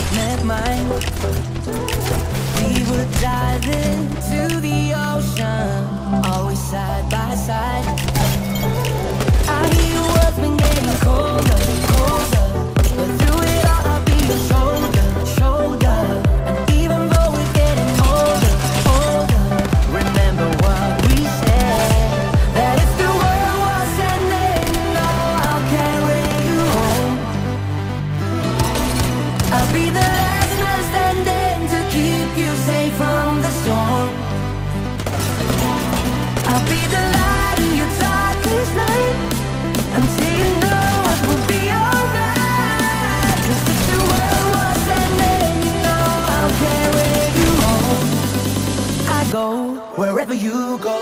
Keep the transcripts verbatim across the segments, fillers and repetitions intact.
met mine, we would dive into the ocean, always side by side. I hear your world's been getting colder, colder, but through it all I'll be your shoulder, shoulder. And even though we're getting older, older, remember what we said, that if the world was ending, you know I'll carry you home. I'll be the last man standing to keep you safe from the storm. I'll be the light in your darkest night, until you know it will be alright. 'Cause if the world was ending, you know I'll carry you home. I go wherever you go.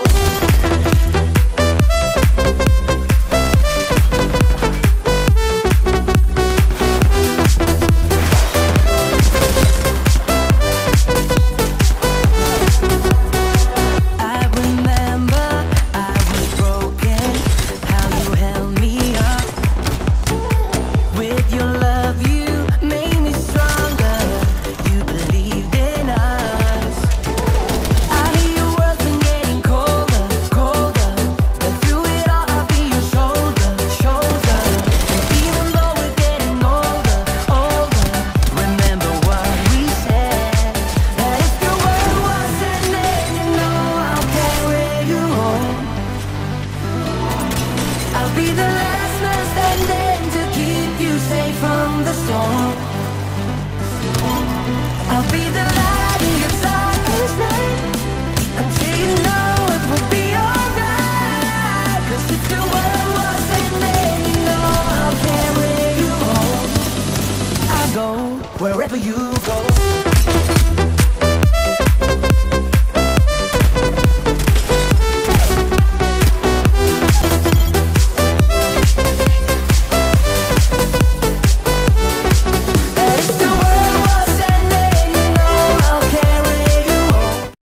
I'll be the last man standing to keep you safe from the storm. I'll be the light in your darkest night, until you know it will be alright. 'Cause if the world was ending, you know I'll carry you home. I go wherever you go.